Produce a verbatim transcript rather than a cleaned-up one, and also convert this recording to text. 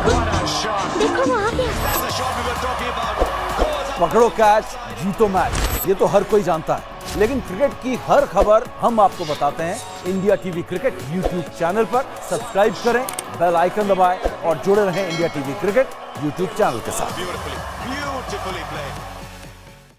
देखो वो आ गया। पकड़ो कैच, जीतो मैच, ये तो हर कोई जानता है। लेकिन क्रिकेट की हर खबर हम आपको बताते हैं India TV cricket YouTube channel पर। सब्सक्राइब करें, बेल आइकन दबाएं और जुड़े रहें India TV cricket YouTube channel के साथ।